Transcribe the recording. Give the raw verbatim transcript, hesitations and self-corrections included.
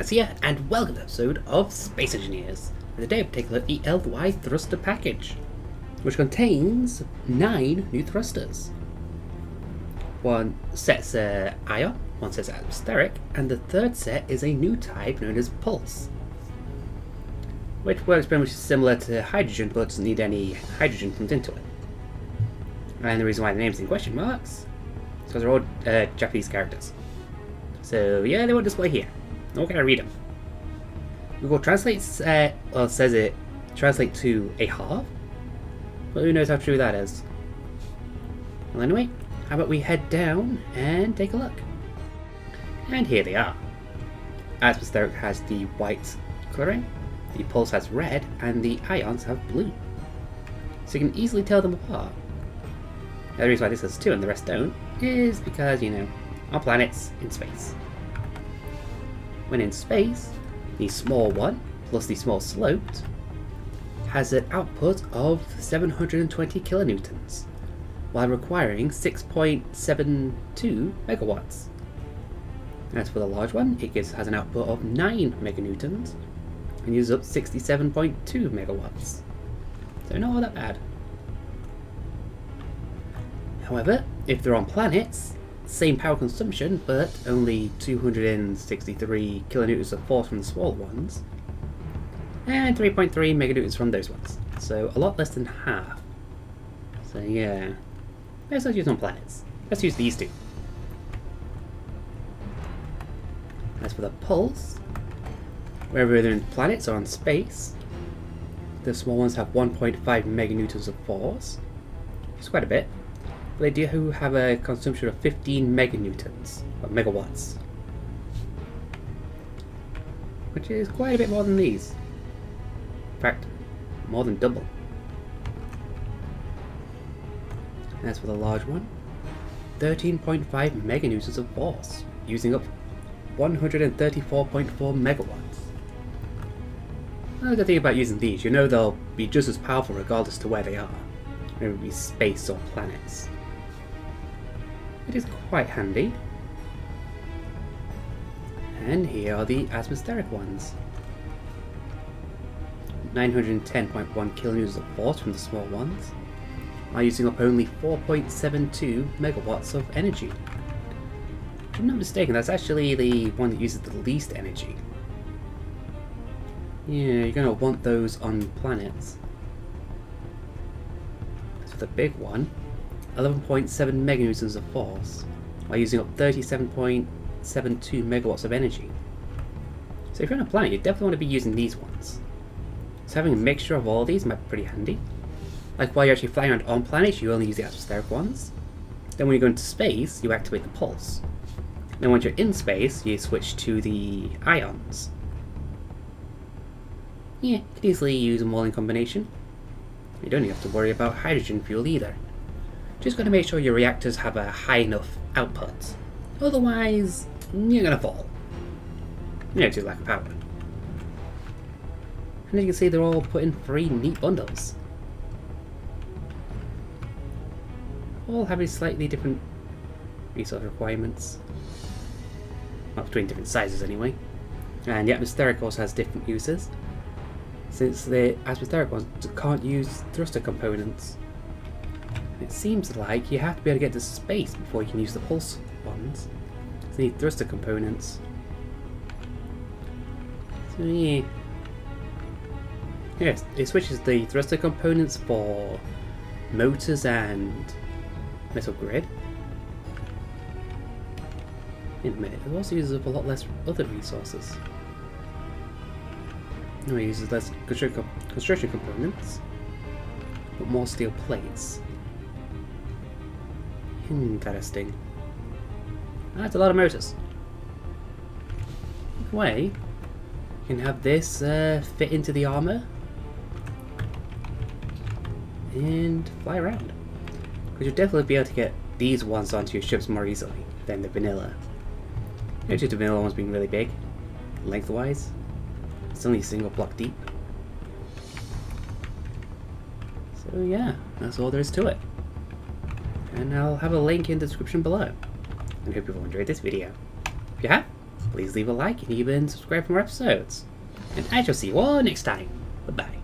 Ranos here, and welcome to an episode of Space Engineers. And today we're taking a look at the L Y thruster package, which contains nine new thrusters. One set's uh, ion, one set's atmospheric, and the third set is a new type known as pulse, which works pretty much similar to hydrogen but doesn't need any hydrogen pumped into it. And the reason why the name's in question marks is because they're all uh, Japanese characters. So yeah, they won't display here. I'm not going to read them. Google translates, uh, well, says it translate to a half, but who knows how true that is. Well, anyway, how about we head down and take a look? And here they are. Atmospheric has the white colouring, the pulse has red, and the ions have blue. So you can easily tell them apart. Now, the reason why this has two and the rest don't is because, you know, our planet's in space. When in space, the small one plus the small sloped has an output of seven hundred twenty kilonewtons, while requiring six point seven two megawatts. As for the large one, it gives, has an output of nine meganewtons and uses up sixty-seven point two megawatts. So not all that bad. However, if they're on planets, same power consumption, but only two hundred sixty-three kilonewtons of force from the small ones, and three point three meganewtons from those ones. So a lot less than half. So yeah, let's not use on planets. Let's use these two. As for the pulse, whether they're in planets or on space, the small ones have one point five meganewtons of force. It's quite a bit. But they do have a consumption of fifteen meganewtons, or megawatts, which is quite a bit more than these. In fact, more than double. As for the large one, thirteen point five meganewtons of force, using up one hundred thirty-four point four megawatts. Another good thing about using these, you know they'll be just as powerful regardless to where they are, whether it be space or planets. It is quite handy. And here are the atmospheric ones. nine hundred ten point one kilonewtons of force from the small ones, while using up only four point seven two megawatts of energy. If I'm not mistaken, that's actually the one that uses the least energy. Yeah, you're going to want those on planets. So the big one, eleven point seven meganewtons of force, while using up thirty-seven point seven two megawatts of energy. So if you're on a planet, you definitely want to be using these ones. So having a mixture of all of these might be pretty handy. Like while you're actually flying around on planets, you only use the atmospheric ones. Then when you go into space, you activate the pulse. Then once you're in space, you switch to the ions. Yeah, you could easily use them all in combination. You don't even have to worry about hydrogen fuel either. Just got to make sure your reactors have a high enough output. Otherwise, you're going to fall. You know, due to lack of power. And as you can see, they're all put in three neat bundles. All having slightly different resource requirements. Well, between different sizes anyway. And the atmospheric also has different uses, since the atmospheric ones can't use thruster components. It seems like you have to be able to get to space before you can use the pulse ones. So you need thruster components. So yeah. Yes, it switches the thruster components for motors and metal grid. In a minute, it also uses up a lot less other resources. No, it uses less construction, construction components, but more steel plates. Interesting. That's a lot of motors. Way, you can have this uh, fit into the armour and fly around. Because you'll definitely be able to get these ones onto your ships more easily than the vanilla. You know, just the vanilla ones being really big, lengthwise. It's only a single block deep. So yeah, that's all there is to it. And I'll have a link in the description below. And hope you've all enjoyed this video. If you have, please leave a like and even subscribe for more episodes. And I shall see you all next time. Bye bye.